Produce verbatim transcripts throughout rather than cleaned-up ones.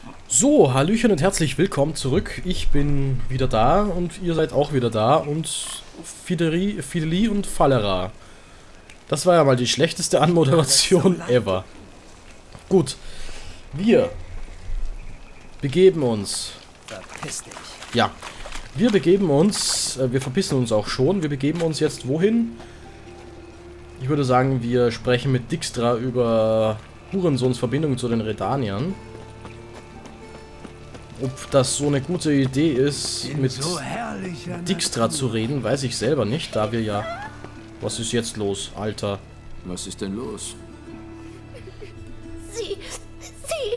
So, hallöchen und herzlich willkommen zurück. Ich bin wieder da und ihr seid auch wieder da und Fideli, Fideli und Fallera. Das war ja mal die schlechteste Anmoderation ever. Gut, wir begeben uns. Ja, wir begeben uns, äh, wir verpissen uns auch schon. Wir begeben uns jetzt wohin? Ich würde sagen, wir sprechen mit Dijkstra über Hurensons Verbindung zu den Redaniern. Ob das so eine gute Idee ist, mit Dijkstra zu reden, weiß ich selber nicht, da wir ja... Was ist jetzt los, Alter? Was ist denn los? Sie... Sie...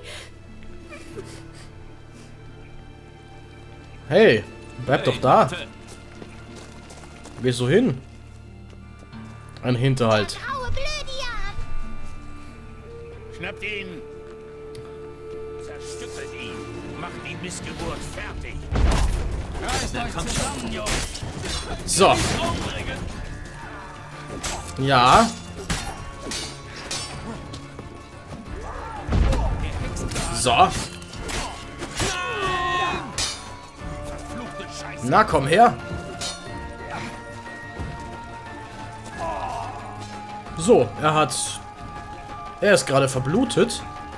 Hey, bleib doch da. Gehst du hin? Ein Hinterhalt. Aue Blödian! Schnappt ihn! Zerstückelt ihn! Macht die Missgeburt fertig! Reißt euch zusammen, Jungs! So. Ja. So. Na, komm her. So, er hat... Er ist gerade verblutet.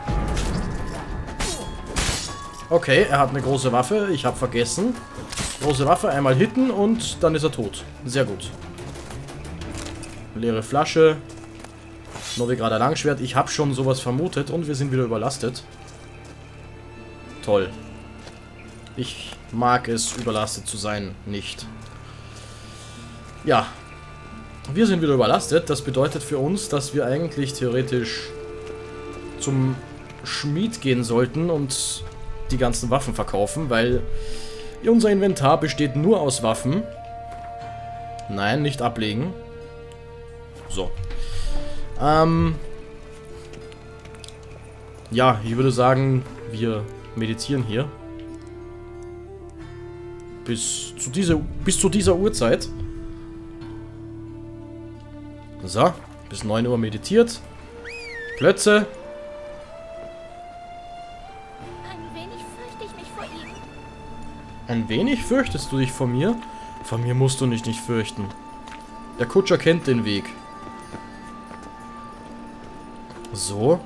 Okay, er hat eine große Waffe. Ich habe vergessen. Große Waffe, einmal hitten und dann ist er tot. Sehr gut. Leere Flasche. Novigrader Langschwert. Ich habe schon sowas vermutet und wir sind wieder überlastet. Toll. Ich mag es, überlastet zu sein, nicht. Ja. Wir sind wieder überlastet. Das bedeutet für uns, dass wir eigentlich theoretisch zum Schmied gehen sollten und die ganzen Waffen verkaufen, weil unser Inventar besteht nur aus Waffen. Nein, nicht ablegen. So. Ähm. Ja, ich würde sagen, wir meditieren hier. Bis zu dieser, bis zu dieser Uhrzeit. So, bis neun Uhr meditiert. Plötze. Ein wenig fürchte ich mich vor ihm. Ein wenig fürchtest du dich vor mir? Vor mir musst du dich nicht fürchten. Der Kutscher kennt den Weg. So.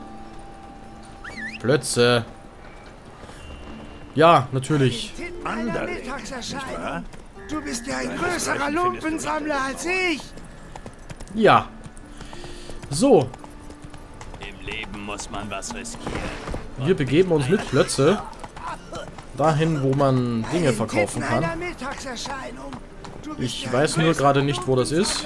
Plötze. Ja, natürlich. Andere, Mittagserscheinung. Du bist ja ein größerer Lumpensammler als ich. Ja. So. im Leben muss man was riskieren. Wir begeben uns mit Plötze dahin, wo man Dinge verkaufen kann. Ich weiß nur gerade nicht, wo das ist.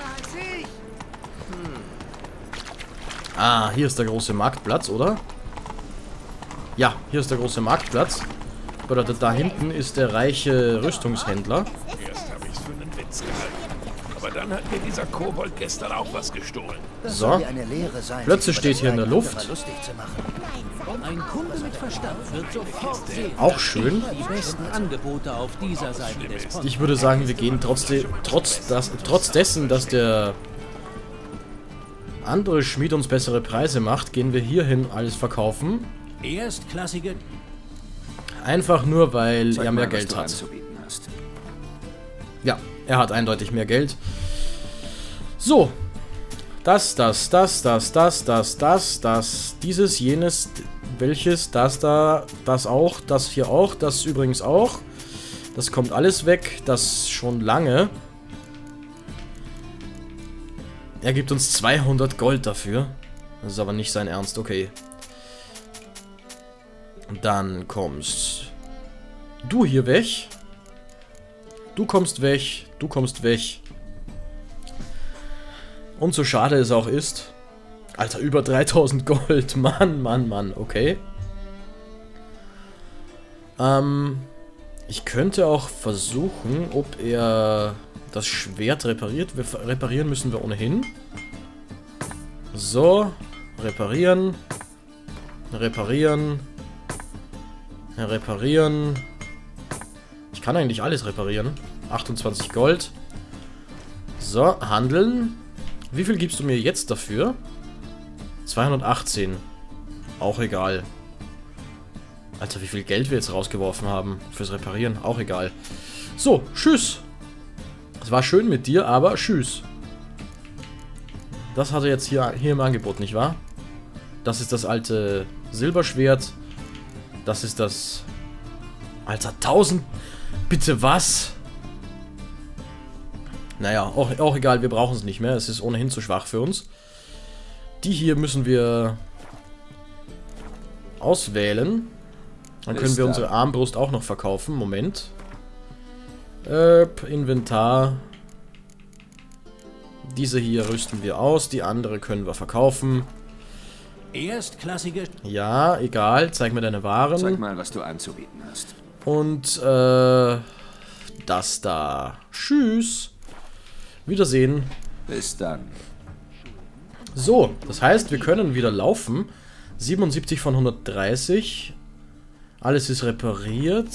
Ah, hier ist der große Marktplatz, oder? Ja, hier ist der große Marktplatz. Bedeutet, da hinten ist der reiche Rüstungshändler. Erst habe ich es für einen Witz gehalten. Aber dann hat mir dieser Kobold gestern auch was gestohlen. So. Plötze steht hier in der Luft. Ein Kunde mit Verstand wird sofort sehen, Auch schön. die besten Angebote auf dieser Seite des Ponts. Ich würde sagen, wir gehen trotzdem, trotz, das, trotz dessen, dass der andere Schmied uns bessere Preise macht, gehen wir hierhin alles verkaufen. Erstklassige. Einfach nur, weil Zeig er mehr mal, was Geld du hat. anzubieten hast. Ja, er hat eindeutig mehr Geld. So. Das, das, das, das, das, das, das, das, dieses, jenes, welches, das da, das auch, das hier auch, das übrigens auch. Das kommt alles weg, das schon lange. Er gibt uns zweihundert Gold dafür. Das ist aber nicht sein Ernst, okay. Dann kommst du hier weg. Du kommst weg, du kommst weg. Und so schade es auch ist. Alter, über dreitausend Gold. Mann, Mann, Mann. Okay. Ähm, ich könnte auch versuchen, ob er das Schwert repariert. Wir reparieren müssen wir ohnehin. So. Reparieren. Reparieren. Reparieren. Ich kann eigentlich alles reparieren. achtundzwanzig Gold. So, handeln. Wie viel gibst du mir jetzt dafür? zweihundertachtzehn. Auch egal. Alter, wie viel Geld wir jetzt rausgeworfen haben fürs Reparieren. Auch egal. So, tschüss. Es war schön mit dir, aber tschüss. Das hat er jetzt hier, hier im Angebot, nicht wahr? Das ist das alte Silberschwert. Das ist das... Alter, tausend... Bitte was? Naja, auch, auch egal, wir brauchen es nicht mehr. Es ist ohnehin zu schwach für uns. Die hier müssen wir auswählen. Dann können wir unsere Armbrust auch noch verkaufen. Moment. Äh, Inventar. Diese hier rüsten wir aus. Die andere können wir verkaufen. Erstklassige... Ja, egal. Zeig mir deine Waren. Zeig mal, was du anzubieten hast. Und, äh... das da. Tschüss. Wiedersehen. Bis dann. So, das heißt, wir können wieder laufen. siebenundsiebzig von hundertdreißig. Alles ist repariert.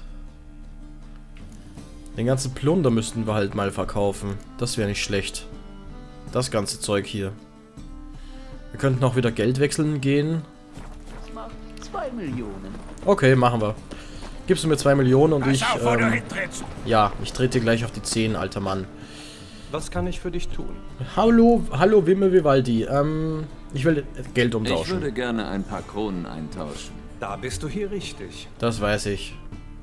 Den ganzen Plunder müssten wir halt mal verkaufen. Das wäre nicht schlecht. Das ganze Zeug hier. Wir könnten auch wieder Geld wechseln gehen. Das macht zwei Millionen. Okay, machen wir. Gibst du mir zwei Millionen und Pass ich... auf, wo du Ähm, hintrittst. ja, ich trete dir gleich auf die Zehen, alter Mann. Was kann ich für dich tun? Hallo, hallo Wimme Vivaldi. Ähm, ich will Geld Ich umtauschen. würde gerne ein paar Kronen eintauschen. Da bist du hier richtig. Das weiß ich.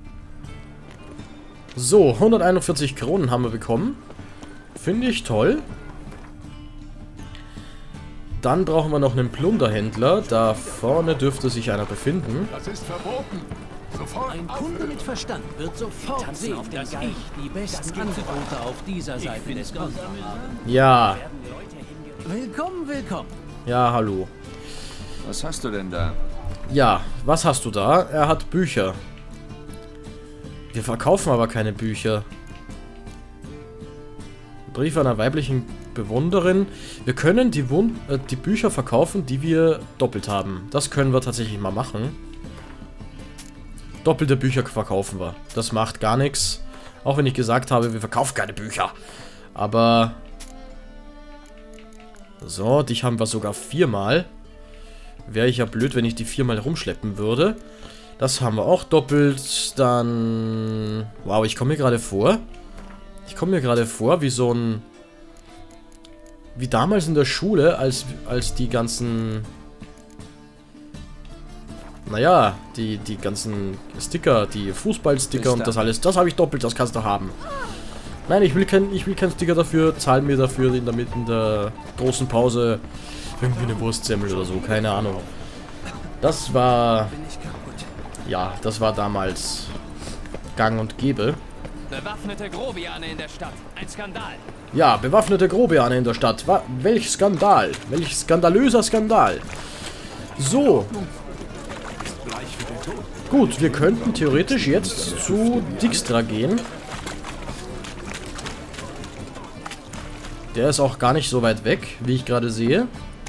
So, hunderteinundvierzig Kronen haben wir bekommen. Finde ich toll. Dann brauchen wir noch einen Plunderhändler. Da vorne dürfte sich einer befinden. Das ist verboten. Sofort Ein Kunde mit Verstand wird sofort sehen, dass ich die besten Angebote auf dieser Seite des Kontos habe. Ja, Willkommen, willkommen. ja, hallo. Was hast du denn da? Ja, was hast du da? Er hat Bücher. Wir verkaufen aber keine Bücher. Brief einer weiblichen Bewunderin. Wir können die, Wund äh, die Bücher verkaufen, die wir doppelt haben. Das können wir tatsächlich mal machen. Doppelte Bücher verkaufen wir. Das macht gar nichts. Auch wenn ich gesagt habe, wir verkaufen keine Bücher. Aber... So, dich haben wir sogar viermal. Wäre ich ja blöd, wenn ich die viermal rumschleppen würde. Das haben wir auch doppelt. Dann... Wow, ich komme mir gerade vor. Ich komme mir gerade vor, wie so ein... Wie damals in der Schule, als, als die ganzen... Naja, die, die ganzen Sticker, die Fußballsticker und das alles. Das habe ich doppelt, das kannst du haben. Nein, ich will kein, ich will kein Sticker dafür. Zahl mir dafür in der, in der großen Pause irgendwie eine Wurstsemmel oder so. Keine Ahnung. Das war... Ja, das war damals gang und gäbe. Bewaffnete Grobiane in der Stadt. Ein Skandal. Ja, bewaffnete Grobiane in der Stadt. Wa welch Skandal. Welch skandalöser Skandal. So. Gut, wir könnten theoretisch jetzt zu Dijkstra gehen. Der ist auch gar nicht so weit weg, wie ich gerade sehe.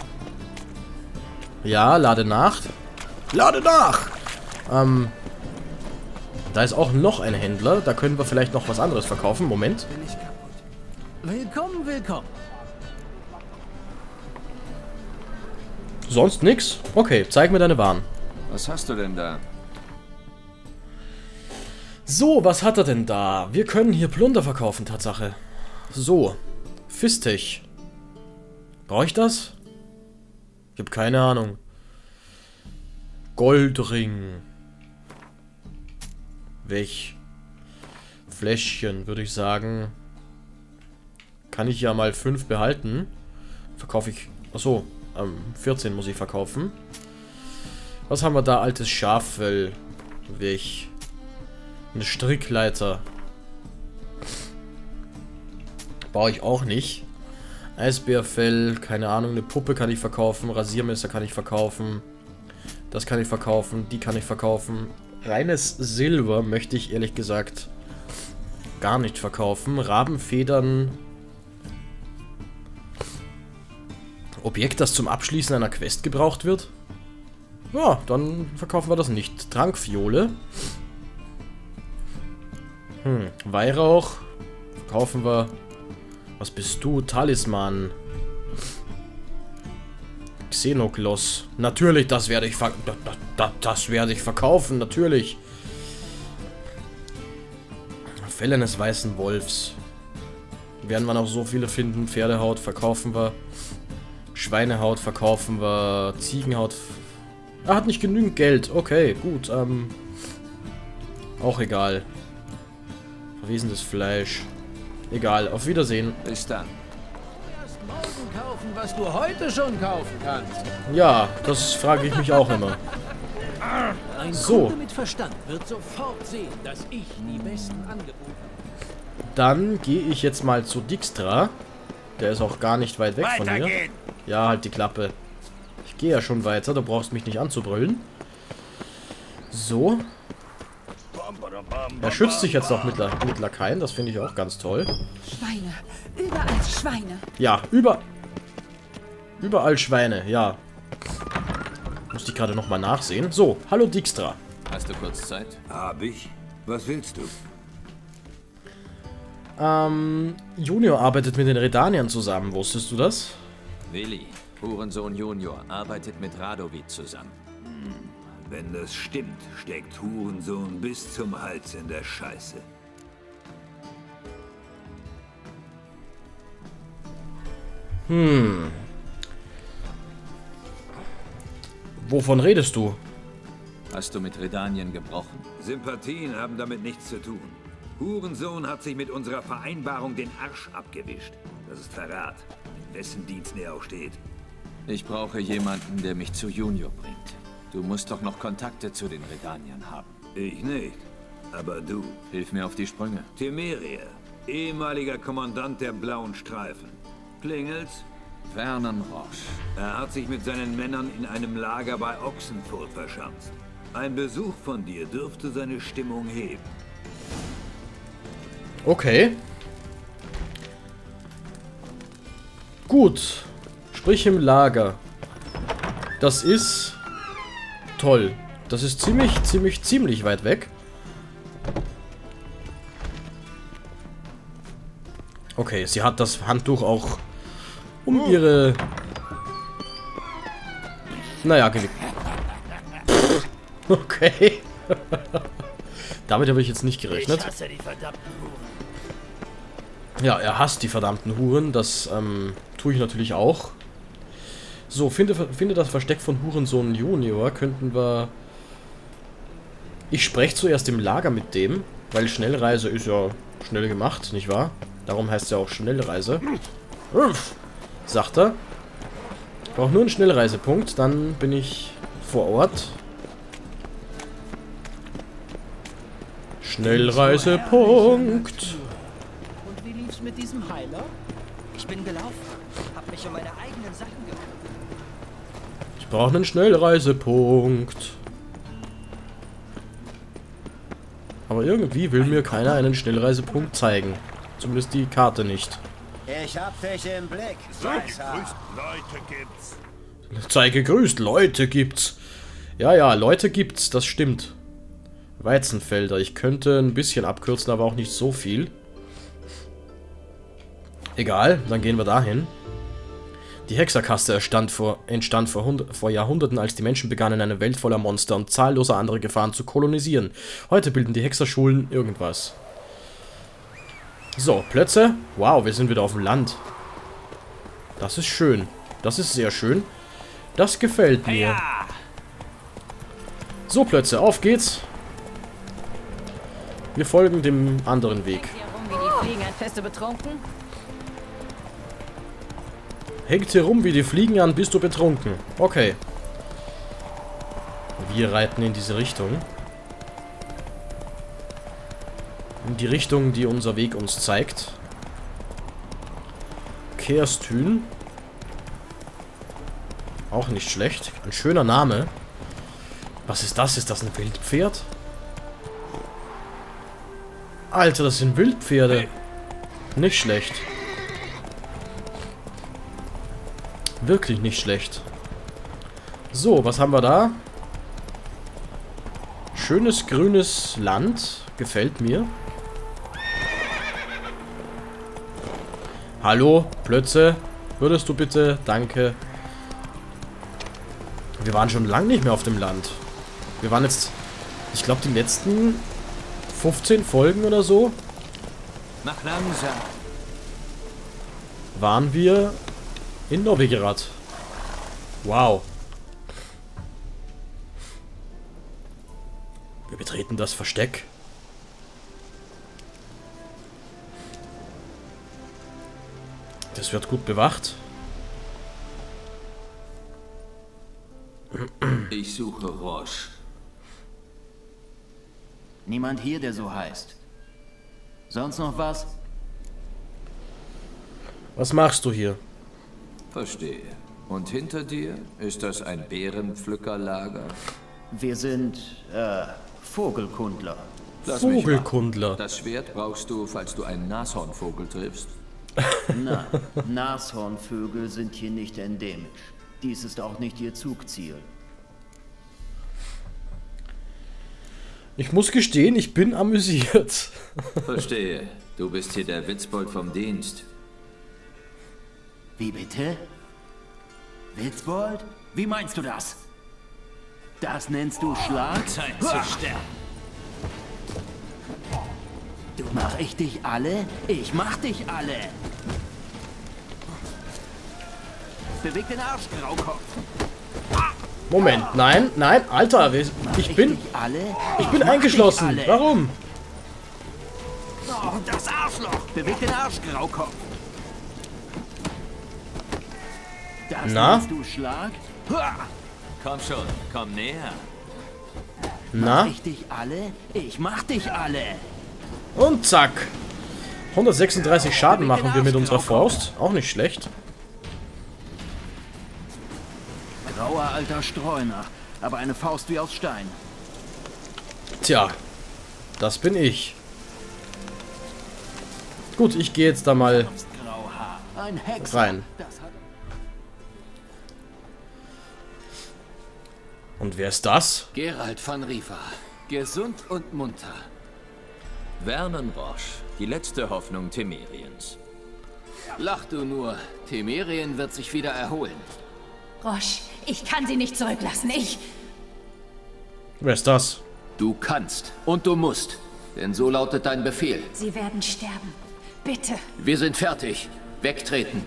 Ja, lade nach. Lade nach! Ähm, da ist auch noch ein Händler. Da können wir vielleicht noch was anderes verkaufen. Moment. Willkommen, willkommen. Sonst nix? Okay, zeig mir deine Waren. Was hast du denn da? So, was hat er denn da? Wir können hier Plunder verkaufen, Tatsache. So, Fistech. Brauche ich das? Ich habe keine Ahnung. Goldring. Weg. Fläschchen, würde ich sagen. Kann ich ja mal fünf behalten. Verkaufe ich... Achso, ähm, vierzehn muss ich verkaufen. Was haben wir da? Altes Schaffell. Weg. Eine Strickleiter. Baue ich auch nicht. Eisbärfell, keine Ahnung, eine Puppe kann ich verkaufen. Rasiermesser kann ich verkaufen. Das kann ich verkaufen, die kann ich verkaufen. Reines Silber möchte ich ehrlich gesagt gar nicht verkaufen. Rabenfedern. Objekt, das zum Abschließen einer Quest gebraucht wird. Ja, dann verkaufen wir das nicht. Trankfiole. Hm, Weihrauch. Verkaufen wir. Was bist du? Talisman. Xenoklos. Natürlich, das werde ich ver das, das, das werde ich verkaufen, natürlich. Fell eines weißen Wolfs. Werden wir noch so viele finden. Pferdehaut verkaufen wir. Schweinehaut verkaufen wir. Ziegenhaut. Er hat nicht genügend Geld. Okay, gut. Ähm, auch egal. Verwesendes Fleisch. Egal. Auf Wiedersehen. Bis dann. Erst morgen kaufen, was du heute schon kaufen kannst. Ja, das frage ich mich auch immer. Ein So. Kunde mit Verstand wird sofort sehen, dass ich die besten Angebote habe. Dann gehe ich jetzt mal zu Dijkstra. Der ist auch gar nicht weit weg von hier. Weitergehen. Ja, halt die Klappe. Ich gehe ja schon weiter, du brauchst mich nicht anzubrüllen. So. Er schützt sich jetzt noch mit, La mit Lakaien, das finde ich auch ganz toll. Schweine. Überall Schweine. Ja, über... Überall Schweine, ja. Musste ich gerade nochmal nachsehen. So, hallo Dijkstra. Hast du kurz Zeit? Hab ich. Was willst du? Ähm, Junior arbeitet mit den Redaniern zusammen, wusstest du das? Willi, Hurensohn Junior, arbeitet mit Radovid zusammen. Wenn das stimmt, steckt Hurensohn bis zum Hals in der Scheiße. Hm. Wovon redest du? Hast du mit Redanien gebrochen? Sympathien haben damit nichts zu tun. Hurensohn hat sich mit unserer Vereinbarung den Arsch abgewischt. Das ist Verrat, in wessen Dienst er auch steht. Ich brauche jemanden, der mich zu Junior bringt. Du musst doch noch Kontakte zu den Redaniern haben. Ich nicht, aber du. Hilf mir auf die Sprünge. Temeria, ehemaliger Kommandant der Blauen Streifen. Klingelt's? Vernon Roche. Er hat sich mit seinen Männern in einem Lager bei Ochsenfurt verschanzt. Ein Besuch von dir dürfte seine Stimmung heben. Okay. Gut. Sprich im Lager. Das ist... toll. Das ist ziemlich, ziemlich, ziemlich weit weg. Okay, sie hat das Handtuch auch um ihre... Naja, gelegt. Okay. Damit habe ich jetzt nicht gerechnet. Ich hasse die verdammten Huren. Ja, er hasst die verdammten Huren. Das ähm, tue ich natürlich auch. So, finde, finde das Versteck von Hurensohn Junior. Könnten wir... Ich spreche zuerst im Lager mit dem, weil Schnellreise ist ja schnell gemacht, nicht wahr? Darum heißt es ja auch Schnellreise. Uff, sagt er. Ich brauche nur einen Schnellreisepunkt, dann bin ich vor Ort. Schnellreisepunkt. Und wie lief's mit diesem Heiler? Ich bin gelaufen, hab mich um meine eigenen Sachen gekümmert. Ich brauche einen Schnellreisepunkt. Aber irgendwie will mir keiner einen Schnellreisepunkt zeigen. Zumindest die Karte nicht. Ich hab dich im Blick. Sei gegrüßt, Leute gibt's. Sei gegrüßt, Leute gibt's. Ja, ja, Leute gibt's, das stimmt. Weizenfelder. Ich könnte ein bisschen abkürzen, aber auch nicht so viel. Egal, dann gehen wir dahin. Die Hexerkaste entstand vor, entstand vor, Hund vor Jahrhunderten, als die Menschen begannen, eine Welt voller Monster und zahlloser andere Gefahren zu kolonisieren. Heute bilden die Hexerschulen irgendwas. So, Plätze. Wow, wir sind wieder auf dem Land. Das ist schön. Das ist sehr schön. Das gefällt mir. So, Plätze, auf geht's. Wir folgen dem anderen Weg. Wie die Fliegen an Feste betrunken? Hängt hier rum wie die Fliegen an, bist du betrunken. Okay. Wir reiten in diese Richtung. In die Richtung, die unser Weg uns zeigt. Kerstün. Auch nicht schlecht. Ein schöner Name. Was ist das? Ist das ein Wildpferd? Alter, das sind Wildpferde. Nicht schlecht. Wirklich nicht schlecht. So, was haben wir da? Schönes grünes Land. Gefällt mir. Hallo, Plötze. Würdest du bitte... Danke. Wir waren schon lange nicht mehr auf dem Land. Wir waren jetzt, ich glaube, die letzten fünfzehn Folgen oder so. Mach langsam. Waren wir in Novigrad. Wow. Wir betreten das Versteck. Das wird gut bewacht. Ich suche Roche. Niemand hier, der so heißt. Sonst noch was? Was machst du hier? Verstehe. Und hinter dir? Ist das ein Bärenpflückerlager? Wir sind, äh, Vogelkundler. Lass mich Vogelkundler. raten. Das Schwert brauchst du, falls du einen Nashornvogel triffst? Nein, Nashornvögel sind hier nicht endemisch. Dies ist auch nicht ihr Zugziel. Ich muss gestehen, ich bin amüsiert. Verstehe. Du bist hier der Witzbold vom Dienst. Wie bitte? Witzbold? Wie meinst du das? Das nennst du Schlag? Zeit zu sterben. Du mach ich dich alle? Ich mach dich alle. Beweg den Arsch, Graukopf. Moment, nein, nein, Alter, ich bin, ich bin eingeschlossen. Warum? Oh, das Arschloch. Beweg den Arsch, Graukopf. Das Na? nennst du Schlag? Komm schon, komm näher. Na? Mach ich dich alle? Ich mach dich alle. Und zack. hundertsechsunddreißig Schaden machen wir mit unserer Faust. Auch nicht schlecht. Grauer alter Streuner, aber eine Faust wie aus Stein. Tja, das bin ich. Gut, ich gehe jetzt da mal Ein Hexer. rein. Das hat Und wer ist das? Geralt von Riva. Gesund und munter. Vernon Roche, die letzte Hoffnung Temeriens. Lach du nur. Temerien wird sich wieder erholen. Roche, ich kann sie nicht zurücklassen. Ich... Wer ist das? Du kannst und du musst. Denn so lautet dein Befehl. Sie werden sterben. Bitte. Wir sind fertig. Wegtreten.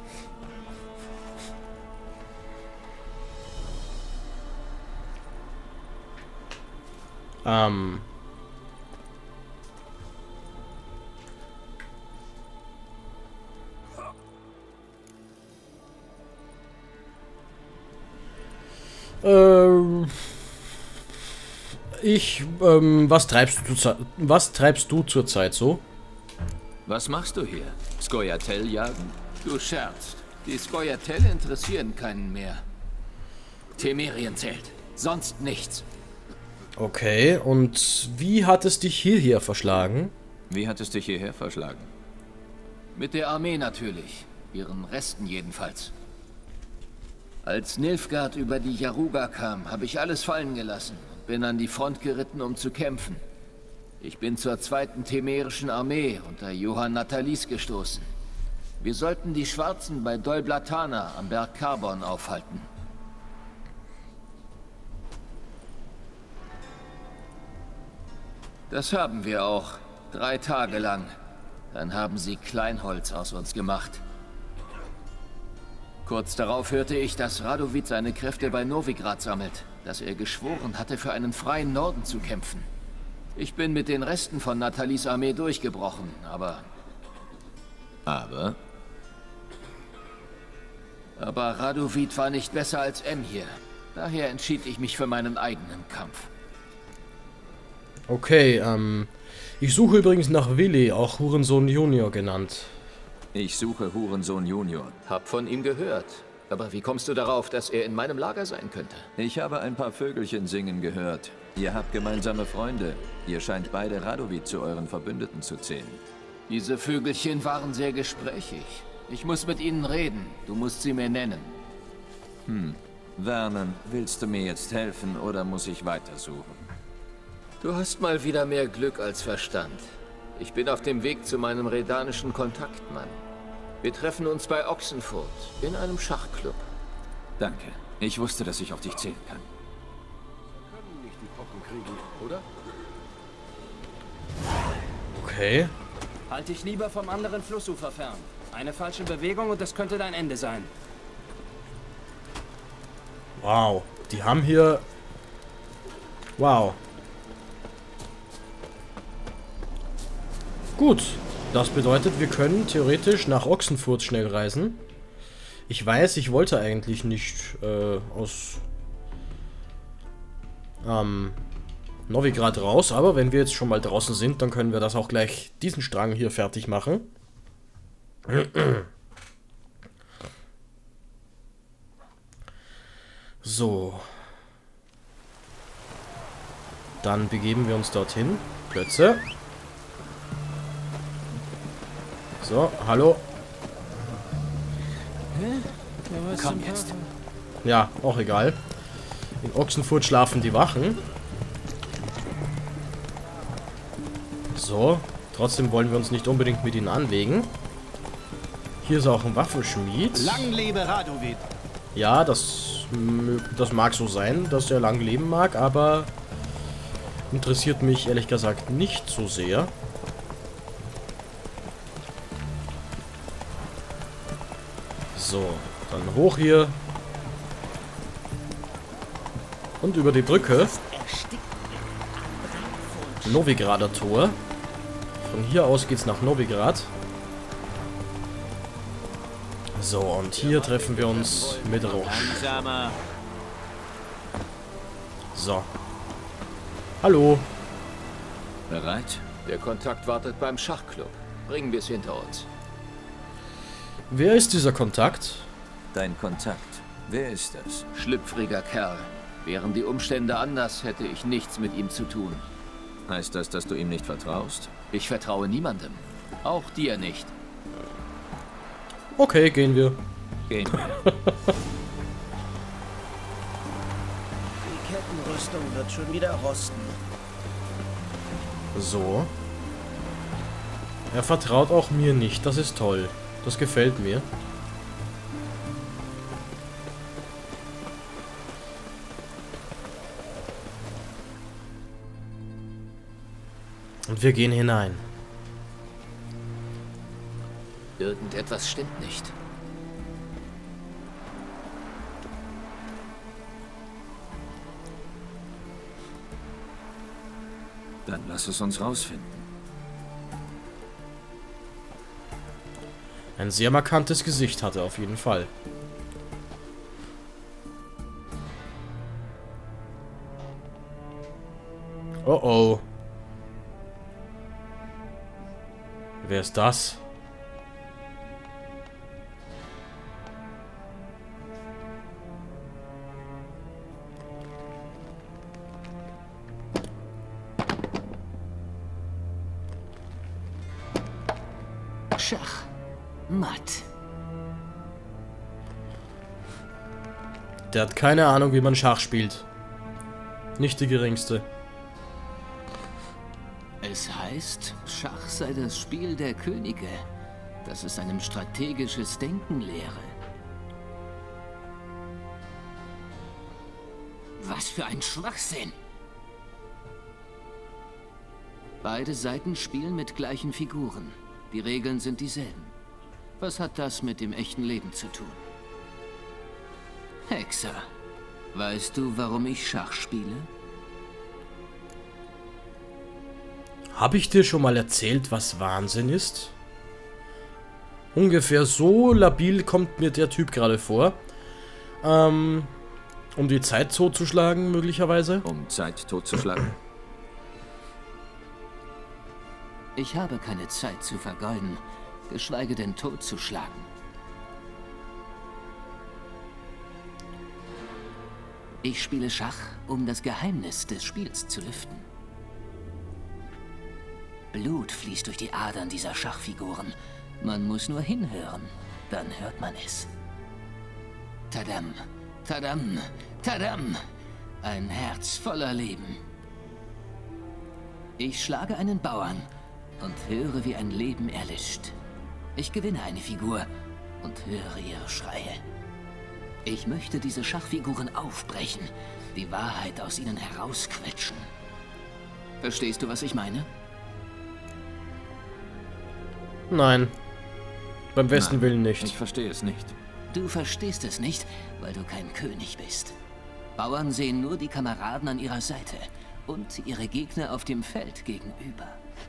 Ähm... Ähm, ich, ähm, was treibst du zur was treibst du zurzeit so? Was machst du hier? Scoia'tael jagen? Du scherzt. Die Scoia'tael interessieren keinen mehr. Temerien zählt. Sonst nichts. Okay, und wie hat es dich hierher verschlagen? Wie hat es dich hierher verschlagen? Mit der Armee natürlich. Ihren Resten jedenfalls. Als Nilfgaard über die Yaruga kam, habe ich alles fallen gelassen und bin an die Front geritten, um zu kämpfen. Ich bin zur zweiten temerischen Armee unter Johann Natalis gestoßen. Wir sollten die Schwarzen bei Dol Blatana am Berg Karbon aufhalten. Das haben wir auch. Drei Tage lang. Dann haben sie Kleinholz aus uns gemacht. Kurz darauf hörte ich, dass Radovid seine Kräfte bei Novigrad sammelt, dass er geschworen hatte, für einen freien Norden zu kämpfen. Ich bin mit den Resten von Natalis Armee durchgebrochen, aber... Aber? Aber Radovid war nicht besser als Emhyr. Daher entschied ich mich für meinen eigenen Kampf. Okay, ähm, ich suche übrigens nach Willi, auch Hurensohn Junior genannt. Ich suche Hurensohn Junior. Hab von ihm gehört. Aber wie kommst du darauf, dass er in meinem Lager sein könnte? Ich habe ein paar Vögelchen singen gehört. Ihr habt gemeinsame Freunde. Ihr scheint beide Radovid zu euren Verbündeten zu zählen. Diese Vögelchen waren sehr gesprächig. Ich muss mit ihnen reden. Du musst sie mir nennen. Hm. Vernon, willst du mir jetzt helfen oder muss ich weitersuchen? Du hast mal wieder mehr Glück als Verstand. Ich bin auf dem Weg zu meinem redanischen Kontaktmann. Wir treffen uns bei Oxenfurt in einem Schachclub. Danke. Ich wusste, dass ich auf dich zählen kann. Okay. Halt dich lieber vom anderen Flussufer fern. Eine falsche Bewegung und das könnte dein Ende sein. Wow. Die haben hier... Wow. Gut. Das bedeutet, wir können theoretisch nach Ochsenfurt schnell reisen. Ich weiß, ich wollte eigentlich nicht äh, aus ähm, Novigrad raus, aber wenn wir jetzt schon mal draußen sind, dann können wir das auch gleich diesen Strang hier fertig machen. So. Dann begeben wir uns dorthin. Plötze. So, hallo. Komm jetzt. Ja, auch egal. In Ochsenfurt schlafen die Wachen. So, trotzdem wollen wir uns nicht unbedingt mit ihnen anlegen. Hier ist auch ein Waffenschmied. Lang lebe Radovid. Ja, das, das mag so sein, dass er lang leben mag, aber interessiert mich ehrlich gesagt nicht so sehr. So, dann hoch hier. Und über die Brücke. Novigrader Tor. Von hier aus geht's nach Novigrad. So, und hier treffen wir uns mit Roche. So. Hallo. Bereit? Der Kontakt wartet beim Schachclub. Bringen wir es hinter uns. Wer ist dieser Kontakt? Dein Kontakt. Wer ist das? Schlüpfriger Kerl. Wären die Umstände anders, hätte ich nichts mit ihm zu tun. Heißt das, dass du ihm nicht vertraust? Ich vertraue niemandem. Auch dir nicht. Okay, gehen wir. Gehen wir. Die Kettenrüstung wird schon wieder rosten. So. Er vertraut auch mir nicht. Das ist toll. Das gefällt mir. Und wir gehen hinein. Irgendetwas stimmt nicht. Dann lass es uns rausfinden. Ein sehr markantes Gesicht hat er auf jeden Fall. Oh oh. Wer ist das? Schach. Matt. Der hat keine Ahnung, wie man Schach spielt. Nicht die geringste. Es heißt, Schach sei das Spiel der Könige, das es einem strategisches Denken lehre. Was für ein Schwachsinn! Beide Seiten spielen mit gleichen Figuren. Die Regeln sind dieselben. Was hat das mit dem echten Leben zu tun? Hexer, weißt du, warum ich Schach spiele? Habe ich dir schon mal erzählt, was Wahnsinn ist? Ungefähr so labil kommt mir der Typ gerade vor. Ähm, um die Zeit totzuschlagen, möglicherweise. Um Zeit totzuschlagen? Ich habe keine Zeit zu vergeuden, geschweige denn totzuschlagen. Ich spiele Schach, um das Geheimnis des Spiels zu lüften. Blut fließt durch die Adern dieser Schachfiguren. Man muss nur hinhören, dann hört man es. Tadam, tadam, tadam. Ein Herz voller Leben. Ich schlage einen Bauern und höre, wie ein Leben erlischt. Ich gewinne eine Figur und höre ihre Schreie. Ich möchte diese Schachfiguren aufbrechen, die Wahrheit aus ihnen herausquetschen. Verstehst du, was ich meine? Nein. Beim besten Nein, Willen nicht. Ich verstehe es nicht. Du verstehst es nicht, weil du kein König bist. Bauern sehen nur die Kameraden an ihrer Seite und ihre Gegner auf dem Feld gegenüber.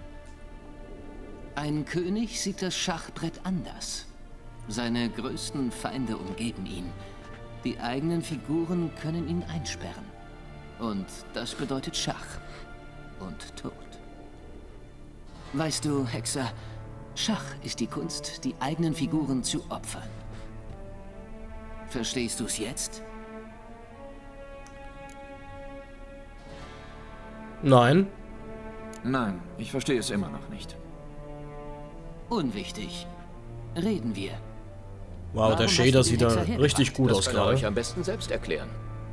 Ein König sieht das Schachbrett anders. Seine größten Feinde umgeben ihn. Die eigenen Figuren können ihn einsperren. Und das bedeutet Schach und Tod. Weißt du, Hexer, Schach ist die Kunst, die eigenen Figuren zu opfern. Verstehst du es jetzt? Nein. Nein, ich verstehe es immer noch nicht. Unwichtig. Reden wir. Wow, der Warum Shader hast du sieht den da Hexer richtig hergebracht? gut Das aus kann er euch gerade. am besten selbst erklären.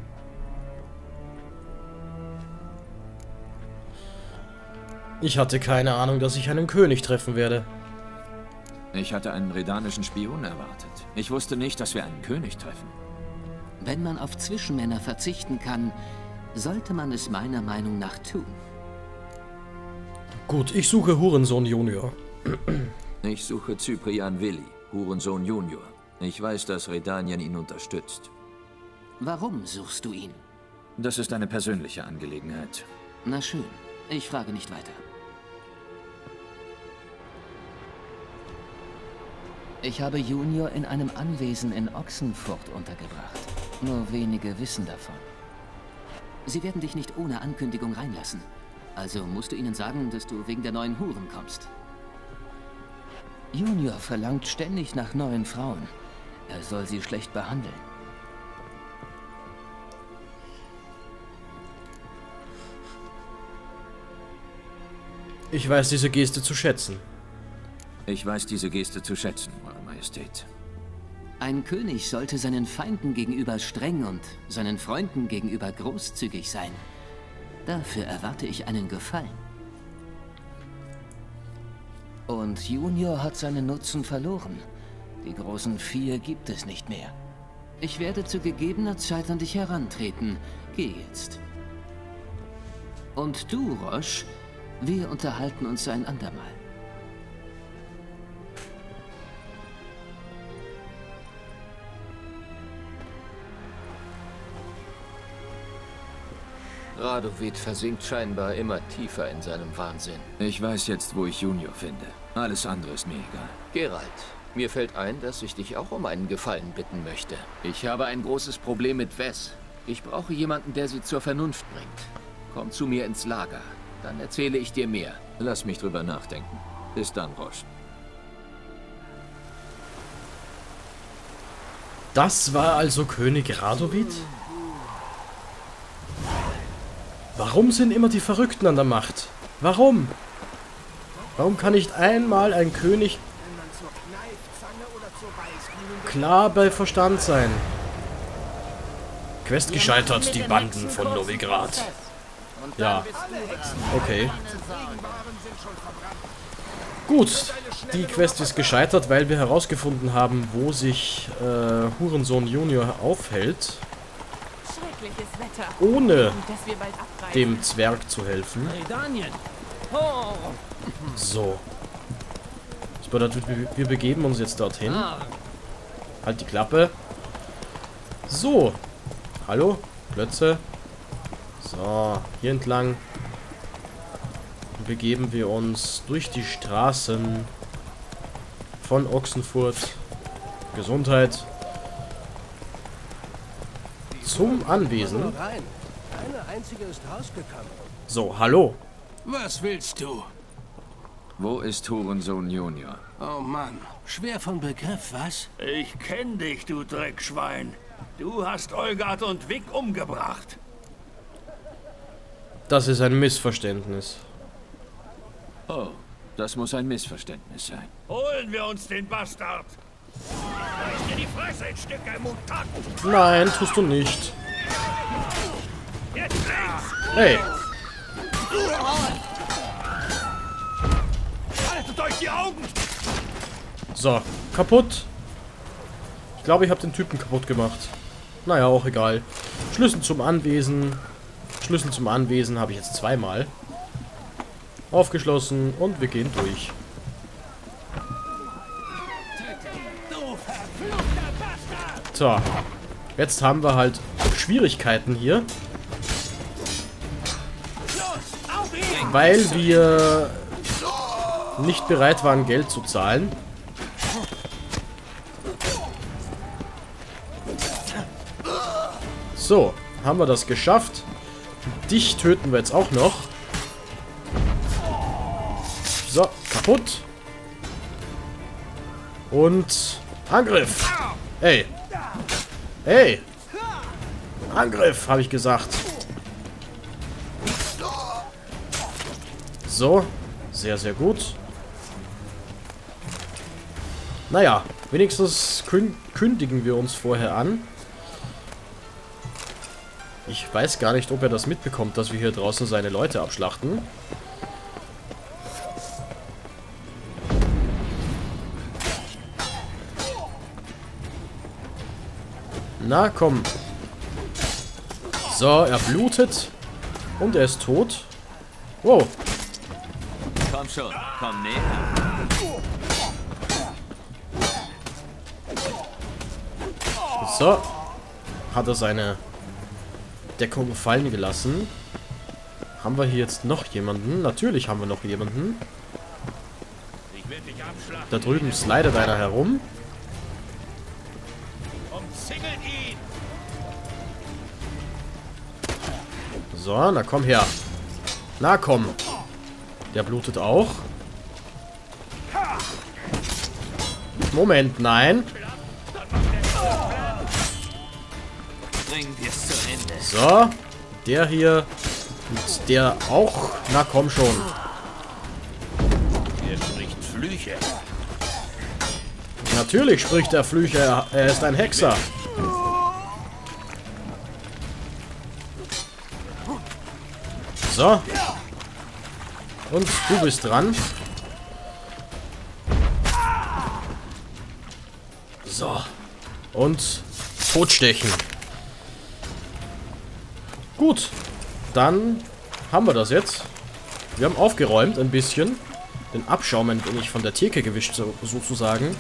Ich hatte keine Ahnung, dass ich einen König treffen werde. Ich hatte einen redanischen Spion erwartet. Ich wusste nicht, dass wir einen König treffen. Wenn man auf Zwischenmänner verzichten kann, sollte man es meiner Meinung nach tun. Gut, ich suche Hurensohn Junior. Ich suche Cyprian Willi, Hurensohn Junior. Ich weiß, dass Redanien ihn unterstützt. Warum suchst du ihn? Das ist eine persönliche Angelegenheit. Na schön, ich frage nicht weiter. Ich habe Junior in einem Anwesen in Ochsenfurt untergebracht. Nur wenige wissen davon. Sie werden dich nicht ohne Ankündigung reinlassen. Also musst du ihnen sagen, dass du wegen der neuen Huren kommst. Junior verlangt ständig nach neuen Frauen. Er soll sie schlecht behandeln. Ich weiß diese Geste zu schätzen. Ich weiß diese Geste zu schätzen, Eure Majestät. Ein König sollte seinen Feinden gegenüber streng und seinen Freunden gegenüber großzügig sein. Dafür erwarte ich einen Gefallen. Und Junior hat seinen Nutzen verloren. Die großen Vier gibt es nicht mehr. Ich werde zu gegebener Zeit an dich herantreten. Geh jetzt. Und du, Roche, wir unterhalten uns ein andermal. Radovid versinkt scheinbar immer tiefer in seinem Wahnsinn. Ich weiß jetzt, wo ich Junior finde. Alles andere ist mir egal. Geralt, mir fällt ein, dass ich dich auch um einen Gefallen bitten möchte. Ich habe ein großes Problem mit Wes. Ich brauche jemanden, der sie zur Vernunft bringt. Komm zu mir ins Lager, dann erzähle ich dir mehr. Lass mich drüber nachdenken. Bis dann, Roche. Das war also König Radovid? Warum sind immer die Verrückten an der Macht? Warum? Warum kann nicht einmal ein König klar bei Verstand sein? Quest gescheitert, die Banden von Novigrad. Ja, okay. Gut, die Quest ist gescheitert, weil wir herausgefunden haben, wo sich äh, Hurensohn Junior aufhält. Ohne dem Zwerg zu helfen. So. Das bedeutet, wir begeben uns jetzt dorthin. Halt die Klappe. So. Hallo? Plötze. So, hier entlang begeben wir uns durch die Straßen von Ochsenfurt. Gesundheit. Zum Anwesen. So, hallo. Was willst du? Wo ist Hurensohn Junior? Oh Mann, schwer von Begriff, was? Ich kenn dich, du Dreckschwein. Du hast Olgard und Vic umgebracht. Das ist ein Missverständnis. Oh, das muss ein Missverständnis sein. Holen wir uns den Bastard. Reiß dir die Fresse in Stücke, Mutant. Nein, tust du nicht. Jetzt links. Hey. Haltet euch die Augen. So, kaputt. Ich glaube, ich habe den Typen kaputt gemacht. Naja, auch egal. Schlüssel zum Anwesen. Schlüssel zum Anwesen habe ich jetzt zweimal. Aufgeschlossen und wir gehen durch. So. Jetzt haben wir halt Schwierigkeiten hier. Weil wir nicht bereit waren, Geld zu zahlen. So, haben wir das geschafft. Dich töten wir jetzt auch noch. So, kaputt. Und Angriff. Ey. Ey. Angriff, habe ich gesagt. So, sehr, sehr gut. Naja, wenigstens kün kündigen wir uns vorher an. Ich weiß gar nicht, ob er das mitbekommt, dass wir hier draußen seine Leute abschlachten. Na, komm. So, er blutet. Und er ist tot. Wow. Komm schon, komm näher. So. Hat er seine Deckung fallen gelassen. Haben wir hier jetzt noch jemanden? Natürlich haben wir noch jemanden. Da drüben slidet einer herum. So, na komm her. Na komm. Der blutet auch. Moment, nein. So, der hier und der auch. Na komm schon. Er spricht Flüche. Natürlich spricht er Flüche. Er, er ist ein Hexer. So. Und du bist dran. So. Und totstechen. Gut. Dann haben wir das jetzt. Wir haben aufgeräumt ein bisschen. Den Abschaum ein wenig von der Theke gewischt, so, sozusagen.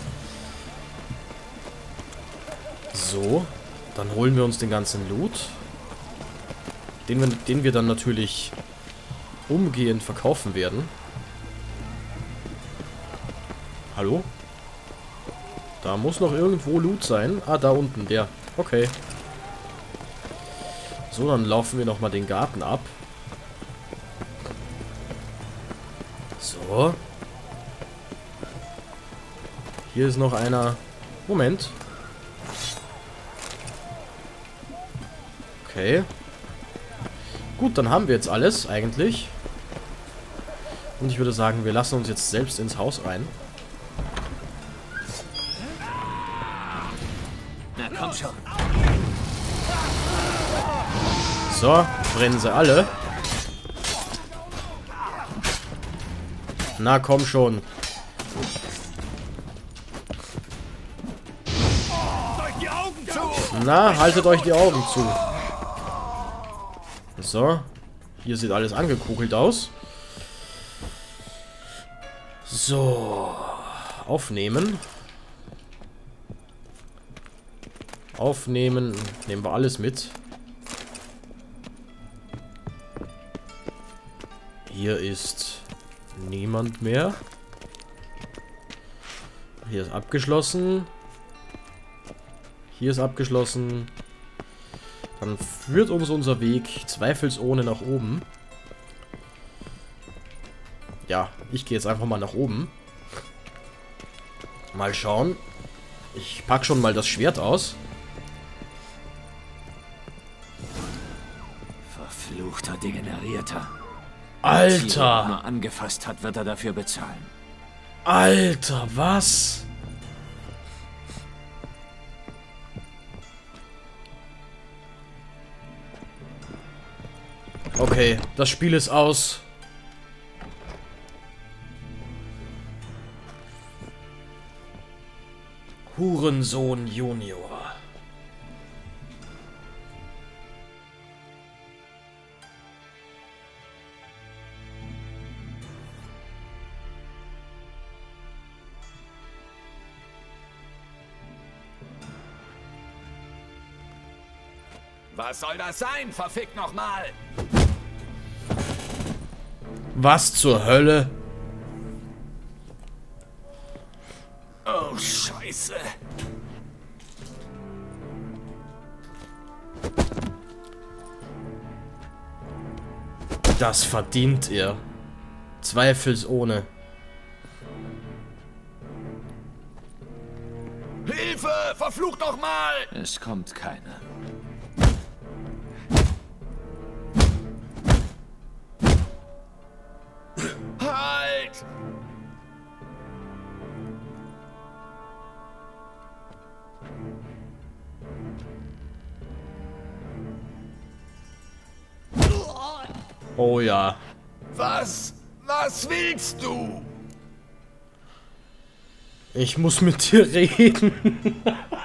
So. Dann holen wir uns den ganzen Loot. Den wir, den wir dann natürlich umgehend verkaufen werden. Hallo? Da muss noch irgendwo Loot sein. Ah, da unten, der. Okay. So, dann laufen wir nochmal den Garten ab. So. Hier ist noch einer. Moment. Okay. Gut, dann haben wir jetzt alles, eigentlich. Und ich würde sagen, wir lassen uns jetzt selbst ins Haus rein. Na komm schon. So, brennen sie alle. Na komm schon. Na, haltet euch die Augen zu. So. Hier sieht alles angekugelt aus. So. Aufnehmen. Aufnehmen. Nehmen wir alles mit. Hier ist niemand mehr. Hier ist abgeschlossen. Hier ist abgeschlossen. Dann führt uns unser Weg zweifelsohne nach oben. Ja, ich gehe jetzt einfach mal nach oben. Mal schauen. Ich pack schon mal das Schwert aus. Verfluchter Degenerierter. Alter! Wenn er nur angefasst hat, wird er dafür bezahlen. Alter, was? Okay, das Spiel ist aus. Hurensohn Junior. Was soll das sein? Verfickt nochmal! Was zur Hölle? Oh, Scheiße. Das verdient ihr. Zweifelsohne. Hilfe! Verflucht doch mal! Es kommt keiner. Halt! Oh ja. Was? Was willst du? Ich muss mit dir reden.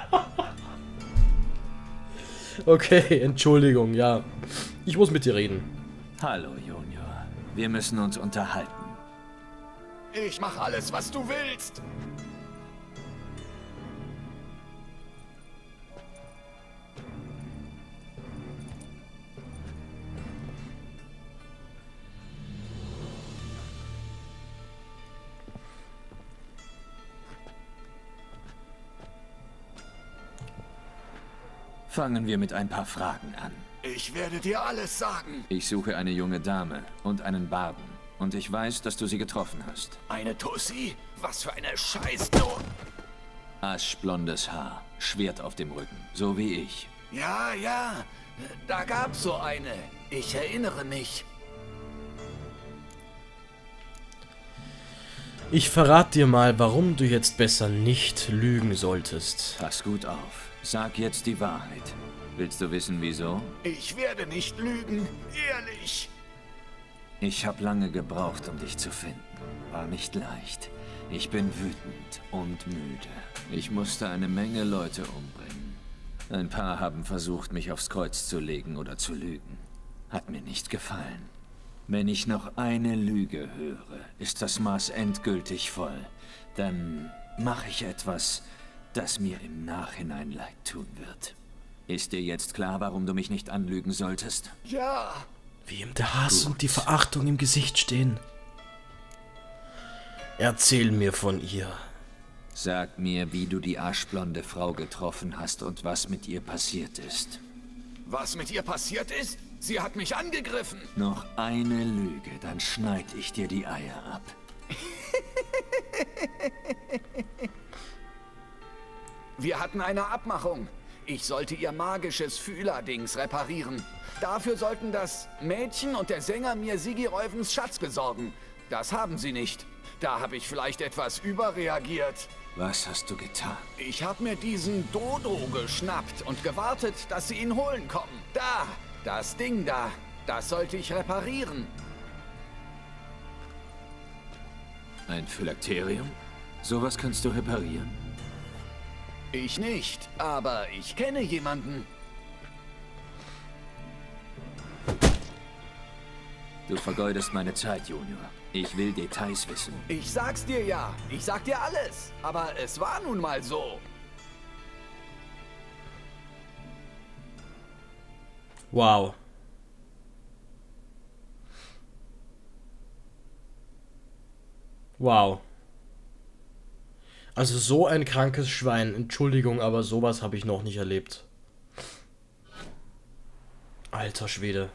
Okay, Entschuldigung, ja. Ich muss mit dir reden. Hallo, Junior. Wir müssen uns unterhalten. Ich mach alles, was du willst. Fangen wir mit ein paar Fragen an. Ich werde dir alles sagen. Ich suche eine junge Dame und einen Barden. Und ich weiß, dass du sie getroffen hast. Eine Tussi? Was für eine Scheißnummer. Aschblondes Haar, Schwert auf dem Rücken, so wie ich. Ja, ja, da gab's so eine. Ich erinnere mich. Ich verrate dir mal, warum du jetzt besser nicht lügen solltest. Pass gut auf. Sag jetzt die Wahrheit. Willst du wissen, wieso? Ich werde nicht lügen, ehrlich. Ich habe lange gebraucht, um dich zu finden. War nicht leicht. Ich bin wütend und müde. Ich musste eine Menge Leute umbringen. Ein paar haben versucht, mich aufs Kreuz zu legen oder zu lügen. Hat mir nicht gefallen. Wenn ich noch eine Lüge höre, ist das Maß endgültig voll. Dann mache ich etwas, das mir im Nachhinein leid tun wird. Ist dir jetzt klar, warum du mich nicht anlügen solltest? Ja. Wie ihm der Hass Gut. und die Verachtung im Gesicht stehen. Erzähl mir von ihr. Sag mir, wie du die aschblonde Frau getroffen hast und was mit ihr passiert ist. Was mit ihr passiert ist? Sie hat mich angegriffen. Noch eine Lüge, dann schneid ich dir die Eier ab. Wir hatten eine Abmachung. Ich sollte ihr magisches Fühlerdings reparieren. Dafür sollten das Mädchen und der Sänger mir Sigi Reuvens Schatz besorgen. Das haben sie nicht. Da habe ich vielleicht etwas überreagiert. Was hast du getan? Ich habe mir diesen Dodo geschnappt und gewartet, dass sie ihn holen kommen. Da, das Ding da, das sollte ich reparieren. Ein Phylakterium? Sowas kannst du reparieren? Ich nicht, aber ich kenne jemanden. Du vergeudest meine Zeit, Junior. Ich will Details wissen. Ich sag's dir ja. Ich sag dir alles. Aber es war nun mal so. Wow. Wow. Also so ein krankes Schwein. Entschuldigung, aber sowas habe ich noch nicht erlebt. Alter Schwede.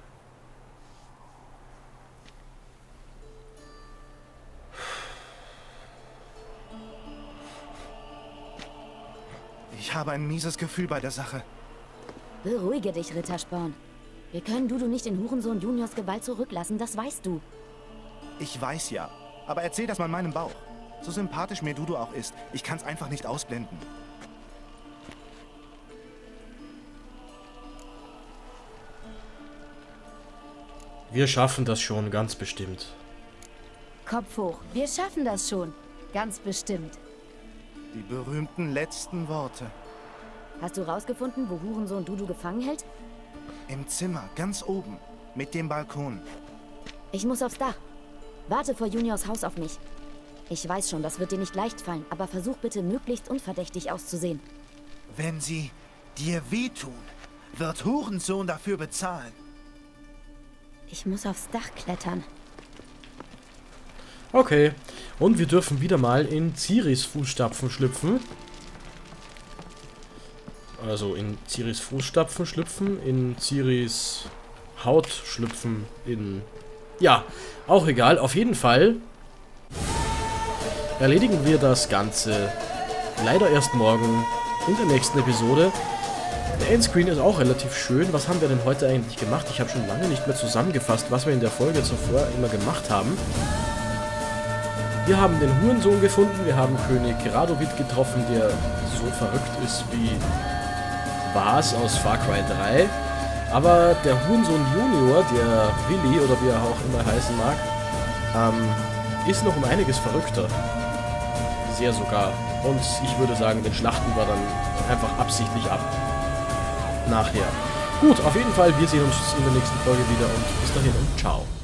Ich habe ein mieses Gefühl bei der Sache. Beruhige dich, Rittersporn. Wir können Dudu nicht in Hurensohn Juniors Gewalt zurücklassen, das weißt du. Ich weiß ja, aber erzähl das mal meinem Bauch. So sympathisch mir Dudu auch ist, ich kann's einfach nicht ausblenden. Wir schaffen das schon, ganz bestimmt. Kopf hoch, wir schaffen das schon, ganz bestimmt. Die berühmten letzten Worte. Hast du rausgefunden, wo Hurensohn Dudu gefangen hält? Im Zimmer, ganz oben, mit dem Balkon. Ich muss aufs Dach. Warte vor Juniors Haus auf mich. Ich weiß schon, das wird dir nicht leicht fallen, aber versuch bitte, möglichst unverdächtig auszusehen. Wenn sie dir wehtun, wird Hurensohn dafür bezahlen. Ich muss aufs Dach klettern. Okay. Und wir dürfen wieder mal in Ciris Fußstapfen schlüpfen. Also in Ciris Fußstapfen schlüpfen, in Ciris Haut schlüpfen, in... Ja, auch egal. Auf jeden Fall erledigen wir das Ganze leider erst morgen in der nächsten Episode. Der Endscreen ist auch relativ schön. Was haben wir denn heute eigentlich gemacht? Ich habe schon lange nicht mehr zusammengefasst, was wir in der Folge zuvor immer gemacht haben. Wir haben den Hurensohn gefunden, wir haben König Radovid getroffen, der so verrückt ist wie Vas aus Far Cry drei. Aber der Hurensohn Junior, der Willi, oder wie er auch immer heißen mag, ähm, ist noch um einiges verrückter. Sehr sogar. Und ich würde sagen, den schlachten wir dann einfach absichtlich ab. Nachher. Gut, auf jeden Fall, wir sehen uns in der nächsten Folge wieder und bis dahin und ciao.